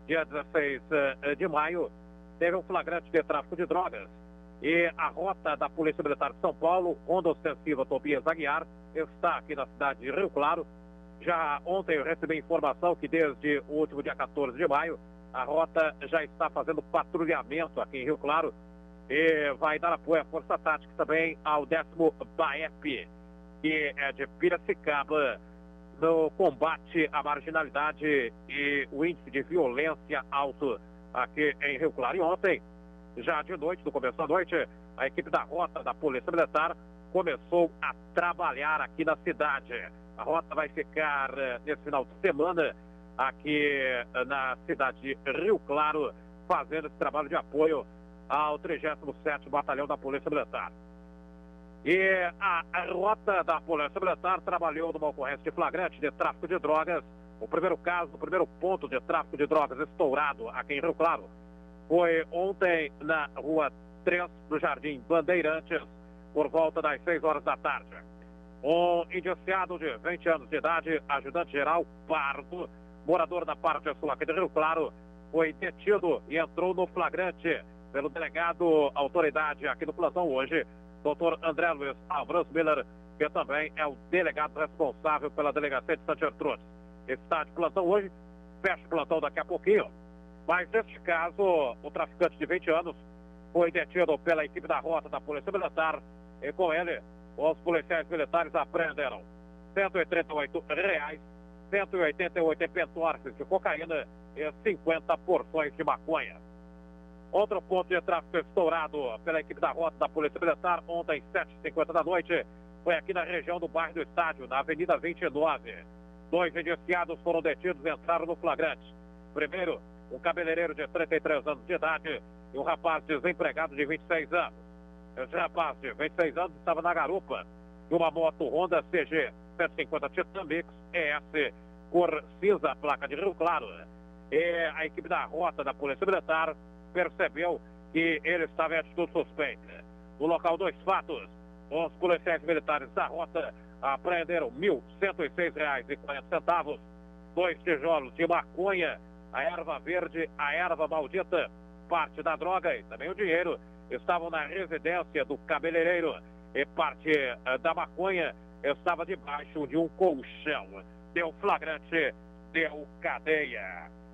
dia 16 de maio, teve um flagrante de tráfico de drogas. E a rota da Polícia Militar de São Paulo, Ronda Ostensiva Tobias Aguiar, está aqui na cidade de Rio Claro. Já ontem eu recebi informação que desde o último dia 14 de maio, a rota já está fazendo patrulhamento aqui em Rio Claro e vai dar apoio à Força Tática também ao 10º BAEP, que é de Piracicaba, no combate à marginalidade e o índice de violência alto aqui em Rio Claro. E ontem, já de noite, no começo da noite, a equipe da rota da Polícia Militar começou a trabalhar aqui na cidade. A rota vai ficar nesse final de semana aqui na cidade de Rio Claro, fazendo esse trabalho de apoio ao 37º Batalhão da Polícia Militar. E a rota da Polícia Militar trabalhou numa ocorrência de flagrante de tráfico de drogas. O primeiro caso, o primeiro ponto de tráfico de drogas estourado aqui em Rio Claro foi ontem na rua 3 do Jardim Bandeirantes, por volta das 6 horas da tarde. Um indiciado de 20 anos de idade, ajudante-geral Pardo, morador da parte sul aqui de Rio Claro, foi detido e entrou no flagrante pelo delegado autoridade aqui no plantão hoje, Dr. André Luiz Alvarez Miller, que também é o delegado responsável pela delegacia de Santa Gertrudes. Está de plantão hoje, fecha o plantão daqui a pouquinho. Mas neste caso, o traficante de 20 anos foi detido pela equipe da rota da Polícia Militar e com ele, os policiais militares apreenderam R$ 188 em pentorces de cocaína e 50 porções de maconha. Outro ponto de tráfico estourado pela equipe da rota da Polícia Militar ontem, 7h50 da noite, foi aqui na região do bairro do Estádio, na Avenida 29. 2 indiciados foram detidos e entraram no flagrante. Primeiro, um cabeleireiro de 33 anos de idade e um rapaz desempregado de 26 anos. Esse rapaz de 26 anos estava na garupa de uma moto Honda CG 150 Titan Mix ES, cor cinza, placa de Rio Claro. E a equipe da rota da Polícia Militar percebeu que ele estava em atitude suspeita. No local dos fatos, os policiais militares da rota apreenderam R$ 1.106,40, 2 tijolos de maconha, a erva verde, a erva maldita, parte da droga e também o dinheiro estavam na residência do cabeleireiro e parte da maconha estava debaixo de um colchão. Deu flagrante, deu cadeia.